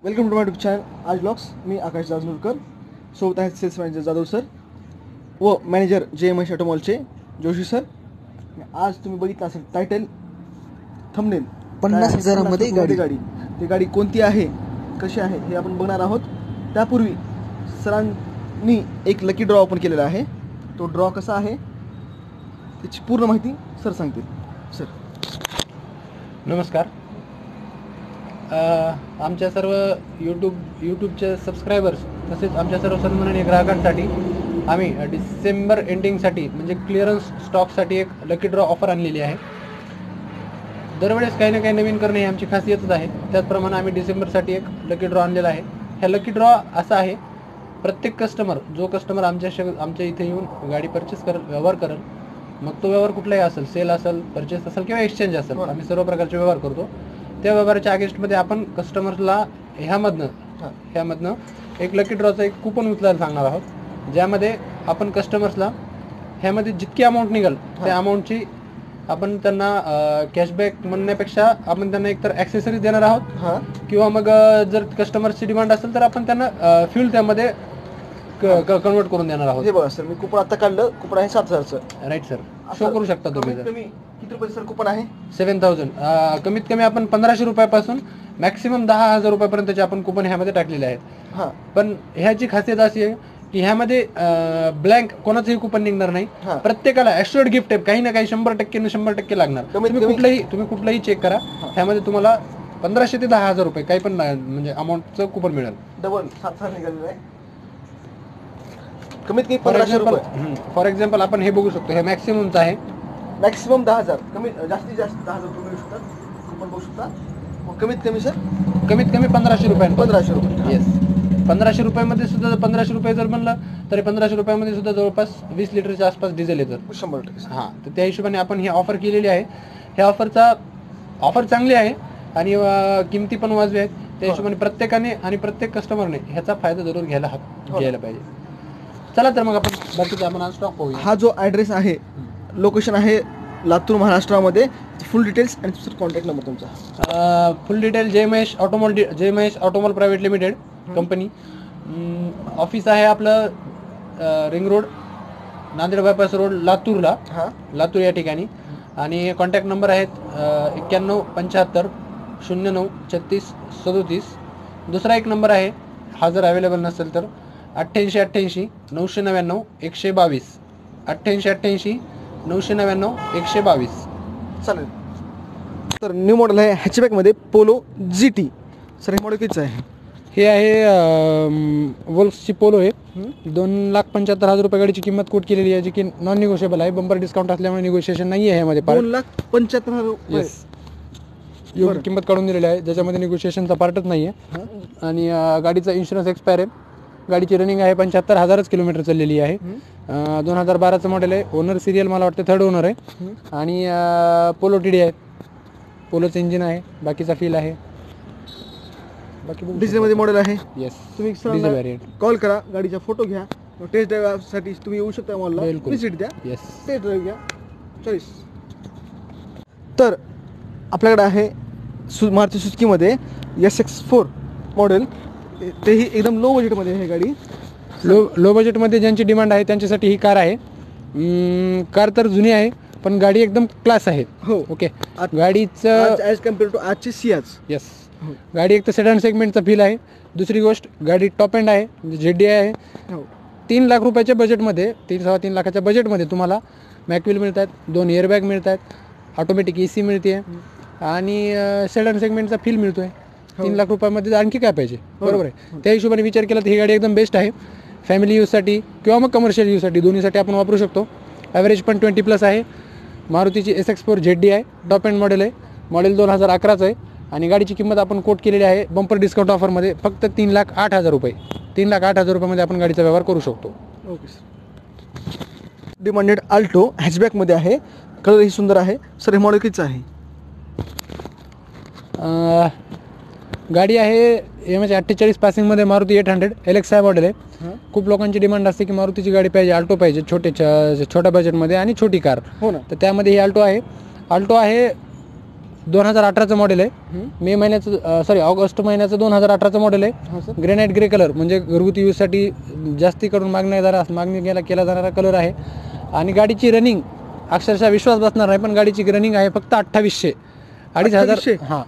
Welcome to my YouTube channel आज blogs. मी आकाश जाजनूरकर, सोबत आहेत सेल्स मॅनेजर जाधव सर व मॅनेजर JMH ऑटोमॉलचे जोशी सर. आज तुम्ही बघितलं असेल टायटल थंबनेल 50,000 मध्ये गाडी. ती गाडी कोणती आहे, कशी आहे हे आपण बघणार आहोत. त्यापूर्वी सरांनी एक लकी ड्रॉ ओपन केलेला आहे. तो ड्रॉ कसा आहे त्याची पूर्ण माहिती सर सांगतील. सर नमस्कार. आमच्या सर्व यूट्यूबचे सबस्क्रायबर्स तसेच आमच्या सर्व सन्माननीय ग्राहकांसाठी आम्ही डिसेंबर एंडिंगसाठी म्हणजे क्लिअरन्स स्टॉकसाठी एक लकी ड्रॉ ऑफर आणलेली आहे. दरवेळेस काही ना काही नवीन करणे ही आमची खासियतच आहे. त्याचप्रमाणे आम्ही डिसेंबरसाठी एक लकी ड्रॉ आणलेला आहे. ह्या लकी ड्रॉ असा आहे, प्रत्येक कस्टमर जो कस्टमर आमच्या इथे येऊन गाडी परचेस व्यवहार करेल, मग तो व्यवहार कुठलाही असेल, सेल असेल, परचेस असेल किंवा एक्सचेंज असेल, आम्ही सर्व प्रकारचे व्यवहार करतो. त्या व्यवहाराच्या अगेन्स्टमध्ये आपण कस्टमर्सला ह्यामधनं एक लकी ड्रॉचं एक कुपन उचलायला सांगणार आहोत, ज्यामध्ये आपण कस्टमर्सला ह्यामध्ये जितकी अमाऊंट निघेल त्या अमाऊंटची आपण त्यांना कॅशबॅक म्हणण्यापेक्षा आपण त्यांना एकतर ॲक्सेसरीज देणार आहोत किंवा मग जर कस्टमर्सची डिमांड असेल तर आपण त्यांना फ्युल त्यामध्ये कन्वर्ट करून देणार आहोत. हे बघा सर, मी कुपन आता काढलं. कुपन आहे 7,000चं. राईट सर, शो करू शकता तुम्ही. किती रुपये सर कुपन आहे? 7,000. कमीत कमी आपण 1,500 रुपयापासून मॅक्सिमम 10,000 रुपयापर्यंतचे आपण कुपन ह्यामध्ये टाकलेले आहेत. पण ह्याची खासियत अशी आहे की ह्यामध्ये ब्लँक कोणाचंही कुपन निघणार नाही. प्रत्येकाला ॲश्युअर्ड गिफ्ट आहे, काही ना काही 100% लागणार. तुम्ही कुठलाही चेक करा, ह्यामध्ये तुम्हाला 1,500 ते 10,000 रुपये काही पण म्हणजे अमाऊंटचं कुपन मिळेल. डबल 7,000 निघालेलं आहे. कमीत कमी 1,500 रुपये. फॉर एक्झाम्पल आपण हे बघू शकतो, हे मॅक्सिममचं आहे. मॅक्सिमम 10,000, कमी जास्तीत जास्त 10,000 रुपये मिळू शकतात. कुपन बघू शकता. कमीत कमी सर कमीत कमी 1,500 रुपये. 1,500 रुपये. येस, 1,500 रुपयामध्ये सुद्धा 1,500 रुपये जर म्हणलं तरी 1,500 रुपयामध्ये सुद्धा जवळपास 20 लिटरच्या आसपास डिझेल येतं. 100%. हां, तर त्या हिशोबाने आपण ही ऑफर केलेली आहे. ह्या ऑफर चांगली आहे आणि किमती पण वाजवी आहेत. त्या हिशोबाने प्रत्येकाने आणि प्रत्येक कस्टमरने ह्याचा फायदा जरूर घ्यायला पाहिजे. चला तर मग आपण आज स्टॉक पाहूया. हा जो ॲड्रेस आहे, लोकेशन आहे लातूर महाराष्ट्रामध्ये. फुल डिटेल्स आणि कॉन्टॅक्ट नंबर तुमचा. Full detail JMH Automall private limited company. Office आहे आपलं ring road, Nanded bypass road, Latur या ठिकाणी. आणि कॉन्टॅक्ट नंबर आहेत 91 75 09 36 37. दुसरा एक नंबर आहे, हा जर अवेलेबल नसेल तर 88 999 122. 88 999 122. चालेल. तर न्यू मॉडेल आहे हॅचबॅकमध्ये पोलो GT. सर हे मॉडेल कितीचं आहे? हे आहे वोल्क्सची पोलो आहे. 2,75,000 रुपये गाडीची किंमत कोट केलेली आहे, जी की नॉन निगोशिएबल आहे. बंपर डिस्काउंट असल्यामुळे निगोशिएशन नाही आहे ह्यामध्ये. 2,75,000 रुपये एवढी किंमत काढून दिलेली आहे, ज्याच्यामध्ये निगोशिएशनचा पार्टच नाही आहे. आणि गाडीचा इन्शुरन्स एक्सपायर आहे. गाडीची रनिंग आहे 75,000 किलोमीटर चाललेली आहे. 2012चं मॉडेल आहे. ओनर सिरियल मला वाटतं 3rd ओनर आहे. आणि पोलो TD आहे. पोलोचं इंजिन आहे, बाकीचा फील आहे. बाकी डिझेलमध्ये मॉडेल आहे. येस, तुम्ही डिझेल व्हेरिएंट. कॉल करा, गाडीचा फोटो घ्या, टेस्ट ड्राईव्हसाठी तुम्ही येऊ शकता. मॉलला व्हिजिट द्या. येस, टेस्ट ड्राईव्ह घ्या, चॉईस. तर आपल्याकडे आहे मारुती सुझुकीमध्ये SX4 मॉडेल. तेही एकदम लो बजेटमध्ये आहे गाडी. लो बजेटमध्ये ज्यांची डिमांड आहे त्यांच्यासाठी ही कार आहे. कार तर जुनी आहे पण गाडी एकदम क्लास आहे. हो, ओके. गाडीचं ॲज कम्पेअर टू आजची सियाज. येस, गाडी एक तर सेडान सेगमेंटचा फील आहे. दुसरी गोष्ट, गाडी टॉप एंड आहे, म्हणजे ZDI आहे. 3 लाख रुपयाच्या बजेटमध्ये, 3-3.5 लाखाच्या बजेटमध्ये तुम्हाला मॅकव्हील मिळत आहेत, 2 एअरबॅग मिळत आहेत, ऑटोमॅटिक AC मिळते आणि सेडान सेगमेंटचा फील मिळतो आहे. 3 लाख रुपयामध्ये आणखी काय पाहिजे, बरोबर आहे. त्या हिशोबाने विचार केला तर ही गाडी एकदम बेस्ट आहे. फॅमिली यूजसाठी किंवा मग कमर्शियल यूजसाठी दोन्हीसाठी आपण वापरू शकतो. ॲव्हरेज पण 20+ आहे. मारुतीची SX4 ZDI top end model आहे. मॉडेल 2011चं आहे आणि गाडीची किंमत आपण कोट केलेली आहे बंपर डिस्काउंट ऑफरमध्ये फक्त 3,08,000 रुपये. 3,08,000 रुपयामध्ये आपण गाडीचा व्यवहार करू शकतो. Okay sir. डिमांडेड आल्टो हॅचबॅकमध्ये आहे. कलरही सुंदर आहे. सर हे मॉडेल कितीचं आहे? गाडी आहे MH 48 पासिंगमध्ये मारुती 800 LXI मॉडेल आहे. खूप लोकांची डिमांड असते की मारुतीची गाडी पाहिजे, आल्टो पाहिजे, छोट्या बजेटमध्ये आणि छोटी कार. हो ना. तर त्यामध्ये ही आल्टो आहे. 2018चं मॉडेल आहे. मे महिन्याचं ऑगस्ट महिन्याचं 2018चं मॉडेल आहे. ग्रेनाइट ग्रे कलर म्हणजे घरगुती यूजसाठी जास्ती करून मागणी केला जाणारा कलर आहे. आणि गाडीची रनिंग अक्षरशः विश्वास बसणार नाही, पण गाडीची रनिंग आहे फक्त 2800. 2500 हां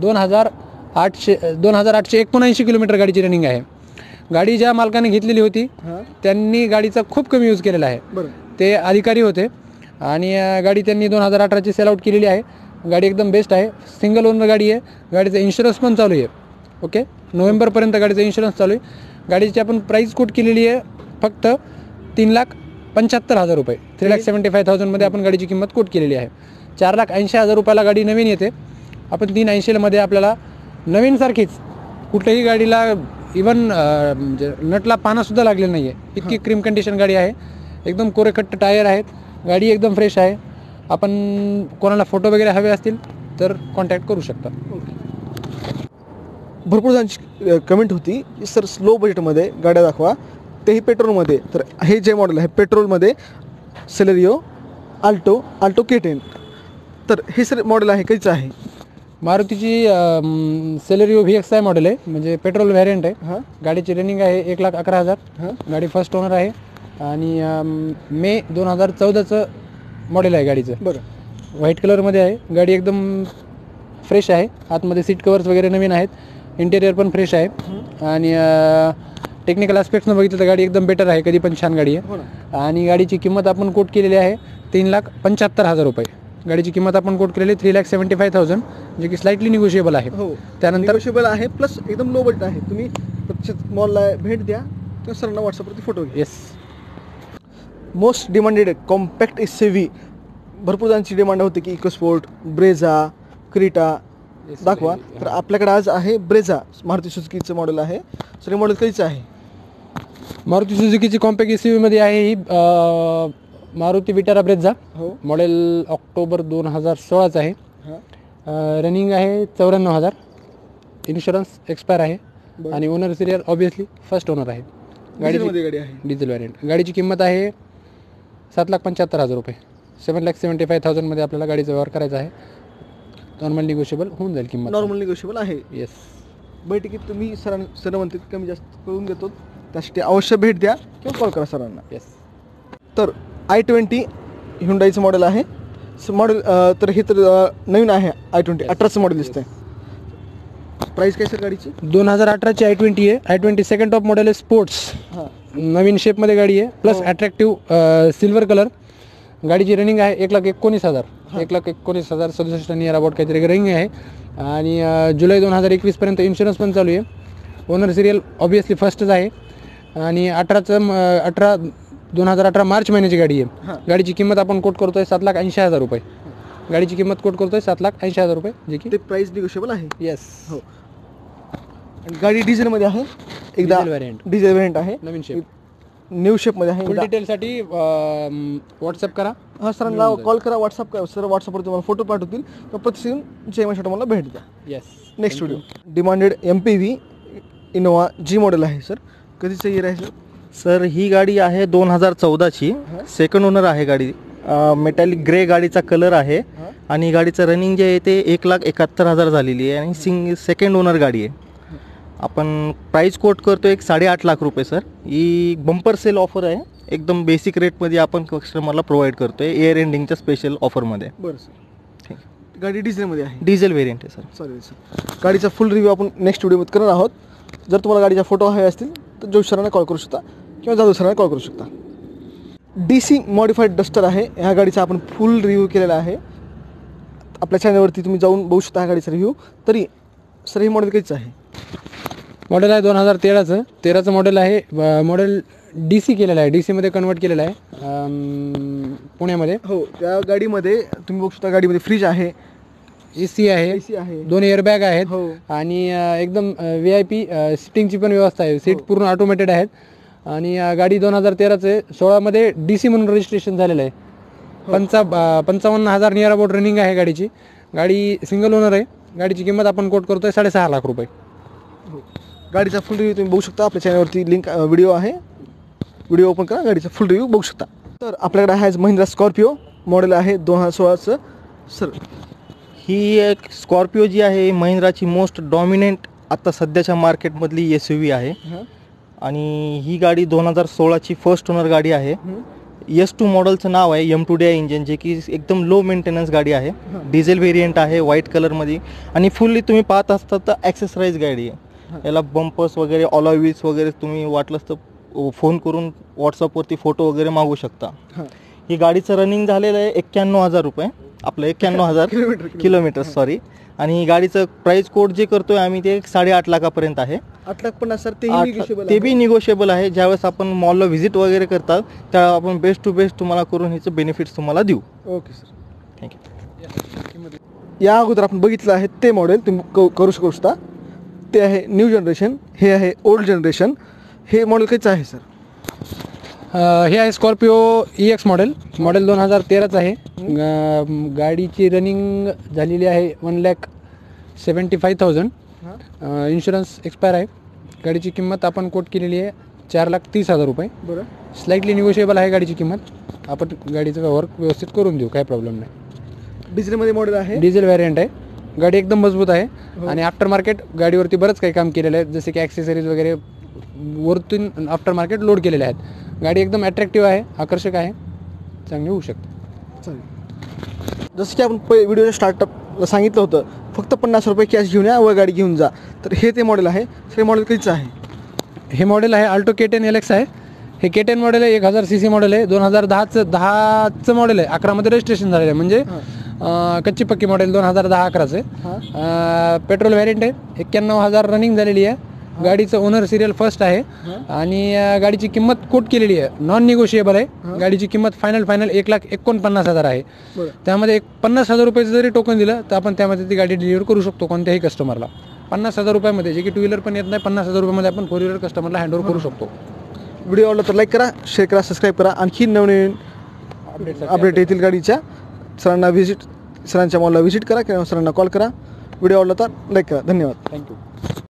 2879 किलोमीटर गाडीची रनिंग आहे. गाडी ज्या मालकाने घेतलेली होती त्यांनी गाडीचा खूप कमी यूज केलेला आहे. ते अधिकारी होते आणि गाडी त्यांनी 2018ची सेल आउट केलेली आहे. गाडी एकदम बेस्ट आहे. सिंगल ओनर गाडी आहे. गाडीचा इन्शुरन्स पण चालू आहे. ओके, नोव्हेंबरपर्यंत गाडीचा इन्शुरन्स चालू आहे. गाडीची आपण प्राईस कोट केलेली आहे फक्त 3,75,000 रुपये. 3,75,000 आपण गाडीची किंमत कोट केलेली आहे. 4,80,000 रुपयाला गाडी नवीन येते. आपण 3,80,000 आपल्याला नवीनसारखीच कुठल्याही गाडीला इवन म्हणजे नटला पानासुद्धा लागलेला नाही आहे, इतकी क्रीम कंडिशन गाडी आहे. एकदम कोरेखट्ट टायर आहेत. गाडी एकदम फ्रेश आहे. आपण कोणाला फोटो वगैरे हवे असतील तर कॉन्टॅक्ट करू शकता. भरपूर जणांची कमेंट होती की सर स्लो बजेटमध्ये गाड्या दाखवा, तेही पेट्रोलमध्ये. तर हे जे मॉडेल आहे पेट्रोलमध्ये सेलेरिओ आल्टो K10. तर हे सर मॉडेल आहे कधीचं आहे? मारुतीची सेलेरिओ VXI मॉडेल आहे, म्हणजे पेट्रोल व्हॅरियंट आहे. गाडीची रनिंग आहे 1,11,000. गाडी फर्स्ट ओनर आहे आणि मे 2014चं मॉडेल आहे गाडीचं. बरं, व्हाईट कलरमध्ये आहे. गाडी एकदम फ्रेश आहे. आतमध्ये सीट कवर्स वगैरे नवीन आहेत. इंटेरियर पण फ्रेश आहे. आणि टेक्निकल ॲस्पेक्ट्सनं बघितलं तर गाडी एकदम बेटर आहे. कधी पण छान गाडी आहे. आणि गाडीची किंमत आपण कोट केलेली आहे 3,75,000 रुपये. गाडीची किंमत आपण कोट केलेली 3,75,000, जे की स्लाइटली निगोशिएबल आहे. त्यानंतर निगोशिएबल आहे प्लस एकदम लो बजेट आहे. तुम्ही प्रत्यक्ष मॉलला भेट द्या किंवा सरांना व्हॉट्सअपवरती फोटो घ्या. Yes. Most demanded compact SUV. भरपूर जणांची डिमांड होती की इकोस्पोर्ट, ब्रेझा, क्रीटा दाखवा. तर आपल्याकडे आज आहे ब्रेझा, मारुती सुझुकीचं मॉडेल आहे. सर हे मॉडेल कधीचं आहे? मारुती सुझुकीची कॉम्पॅक्ट SUV मध्ये आहे ही Maruti Vitara Brezza. Model October 2016चं आहे. रनिंग आहे 94,000. इन्शुरन्स एक्सपायर आहे आणि owner serial obviously first owner आहे. गाडी आहे डिझेल व्हॅरियंट. गाडीची किंमत आहे 7,75,000 रुपये. 7,75,000 आपल्याला गाडीचा व्यवहार करायचा आहे. नॉर्मल निगोशिएबल होऊन जाईल किंमत. नॉर्मल निगोशिएबल आहे. येस. बैठकीत तुम्ही सर म्हणते कमी जास्त करून देतो, त्यासाठी अवश्य भेट द्या किंवा कॉल करा सरांना. येस. तर i20 ह्युंडाईचं मॉडेल आहे. मॉडेल तर हे तर नवीन आहे. i20 18चं मॉडेल दिसतंय. प्राईस काय सर गाडीची? 2018ची i20 आहे. i20 सेकंड टॉप मॉडेल आहे. स्पोर्ट्स नवीन शेपमध्ये गाडी आहे. Plus attractive silver colour. गाडीची रनिंग आहे 1,19,000. 1,19,000 67 नियर अबाउट काहीतरी रनिंग आहे. आणि जुलै 2021 इन्शुरन्स पण चालू आहे. ओनर सिरियल ऑब्विसली फर्स्टच आहे. आणि 2018 मार्च महिन्याची गाडी आहे. गाडीची किंमत आपण कोट करतोय 7,80,000 रुपये. गाडीची किंमत कोट करतोय 7,80,000 रुपये, जे की ते प्राइस निगोशिएबल आहे. येस. हो. आणि गाडी डिझेलमध्ये आहे. एकदा डिझेल व्हेरियंट आहे. नवीन शेप, न्यू शेपमध्ये आहे. फुल डिटेलसाठी व्हॉट्सअप करा. सरांना कॉल करा, व्हॉट्सअप करा. सर व्हॉट्सअपवर तुम्हाला फोटो पाठवतील किंवा प्रतिदिन जय माशा मला भेट द्या. Yes. Next video demanded MPV Innova G model आहे. सर कधीचं इयर आहे सर? सर ही गाडी आहे 2014ची. सेकंड ओनर आहे गाडी. मेटॅलिक ग्रे गाडीचा कलर आहे. आणि गाडीचं रनिंग जे आहे ते 1,71,000 झालेली आहे. आणि सेकंड ओनर गाडी आहे. आपण प्राईस कोट करतो 8.5 लाख रुपये. सर ही बंपर सेल ऑफर आहे. एकदम बेसिक रेटमध्ये आपण कस्टमरला प्रोव्हाइड करतोय इयर एंडिंगच्या स्पेशल ऑफरमध्ये. बरं सर. ठीक. गाडी डिझेलमध्ये आहे. डिझेल व्हेरियंट आहे सर. चालेल सर. गाडीचा फुल रिव्ह्यू आपण नेक्स्ट व्हिडिओमध्ये करणार आहोत. जर तुम्हाला गाडीचा फोटो हवे असतील तर जोश सरांना कॉल करू शकता किंवा जाधव सरांना कॉल करू शकता. DC मॉडिफाईड डस्टर आहे. ह्या गाडीचा आपण फुल रिव्ह्यू केलेला आहे. आपल्या चॅनलवरती तुम्ही जाऊन बघू शकता ह्या गाडीचा रिव्ह्यू. तरी सर हे मॉडेल काहीच आहे? मॉडेल आहे 2013चं मॉडेल आहे. मॉडेल DC केलेलं आहे. DC मध्ये कन्वर्ट केलेलं आहे पुण्यामध्ये. हो. त्या गाडीमध्ये तुम्ही बघू शकता गाडीमध्ये फ्रीज आहे, AC आहे, 2 एअरबॅग आहेत. आणि एकदम VIP सिटिंगची पण व्यवस्था आहे. सीट पूर्ण ऑटोमॅटेड आहेत. आणि गाडी 2013चे 16मध्ये DC म्हणून रजिस्ट्रेशन झालेलं आहे. 55,000 नियर अबाउट रनिंग आहे गाडीची. गाडी सिंगल ओनर आहे. गाडीची किंमत आपण कोट करतोय 6.5 लाख रुपये. गाडीचा फुल रिव्ह्यू तुम्ही बघू शकता. आपल्या चॅनलवरती लिंक व्हिडिओ आहे. व्हिडिओ ओपन करा, गाडीचा फुल रिव्ह्यू बघू शकता. तर आपल्याकडे आहे महिंद्रा स्कॉर्पिओ. मॉडेल आहे 2016चं. सर ही एक स्कॉर्पिओ जी आहे महिंद्राची मोस्ट डॉमिनेंट आता सध्याच्या मार्केटमधली SUV आहे आणि ही गाडी 2016ची फर्स्ट ओनर गाडी आहे. S2 मॉडेलचं नाव आहे, M2DI इंजन, जे की एकदम लो मेंटेनन्स गाडी आहे. डिझेल व्हेरियंट आहे व्हाईट कलरमध्ये आणि फुल्ली तुम्ही पाहत असता तर ॲक्सेसराईज गाडी आहे. याला बंपर्स वगैरे ऑलॉय व्हील्स वगैरे तुम्ही वाटलंच तर फोन करून व्हॉट्सअपवरती फोटो वगैरे मागू शकता. ही गाडीचं रनिंग झालेलं आहे 91,000 रुपये, आपलं 91,000 किलोमीटर सॉरी. आणि गाडीचं प्राइस कोड जे करतोय आम्ही ते 8.5 लाखापर्यंत आहे. 8,50,000 सर ते बी निगोशिएबल आहे. ज्यावेळेस आपण मॉलला व्हिजिट वगैरे करतात त्यावेळेस आपण बेस्ट टू बेस्ट तुम्हाला करून ह्याचं बेनिफिट्स तुम्हाला देऊ. Okay sir, thank you. या अगोदर आपण बघितलं आहे ते मॉडेल तुम्ही करू शकता. ते आहे न्यू जनरेशन, हे आहे ओल्ड जनरेशन. हे मॉडेल कायचं आहे सर? हे आहे स्कॉर्पिओ EX मॉडेल 2013चं आहे. गाडीची रनिंग झालेली आहे 1,75,000. इन्शुरन्स एक्सपायर आहे. गाडीची किंमत आपण कोट केलेली आहे 4,30,000 रुपये. बरं, स्लाइटली निगोशिएबल आहे गाडीची किंमत. आपण गाडीचा व्यवहार व्यवस्थित करून देऊ, काही प्रॉब्लेम नाही. डिझेलमध्ये मॉडेल आहे, डिझेल व्हॅरियंट आहे. गाडी एकदम मजबूत आहे आणि आफ्टर मार्केट गाडीवरती बरंच काही काम केलेलं आहे, जसे की ॲक्सेसरीज वगैरे वरतून आफ्टर मार्केट लोड केलेले आहेत. गाडी एकदम अट्रॅक्टिव्ह आहे, आकर्षक आहे, चांगली होऊ शकते. चालेल. जसं की आपण व्हिडिओच्या स्टार्टअपला सांगितलं होतं फक्त 50 रुपये कॅश घेऊन या व गाडी घेऊन जा, तर हे ते मॉडेल आहे. हे मॉडेल कधीचं आहे? हे मॉडेल आहे अल्टो K10 LX आहे. हे K10 मॉडेल आहे, 1000 cc मॉडेल आहे. 2010चं मॉडेल आहे. 11मध्ये रजिस्ट्रेशन झालेलं आहे, म्हणजे कच्ची पक्की मॉडेल 2010-11चं आहे. पेट्रोल व्हॅरियंट आहे. 91,000 रनिंग झालेली आहे. गाडीचं ओनर सिरियल फर्स्ट आहे आणि गाडीची किंमत कोट केलेली आहे, नॉन निगोशिएबल आहे. गाडीची किंमत फायनल 1,49,000 आहे. त्यामध्ये 50,000 रुपयाचं जरी टोकन दिलं तर आपण त्यामध्ये ती गाडी डिलिव्हर करू शकतो कोणत्याही कस्टमरला. 50,000 रुपयामध्ये, जे की 2 व्हीलर पण येत नाही, 50,000 रुपयामध्ये आपण 4 व्हीलर कस्टमरला हँडओव्हर करू शकतो. व्हिडिओ आवडला तर लाईक करा, शेअर करा, सबस्क्राईब करा. आणखी नवीन अपडेट येतील गाडीच्या. सरांच्या मॉलला व्हिजिट करा किंवा सरांना कॉल करा. व्हिडिओ आवडला तर लाईक करा. धन्यवाद. थँक्यू.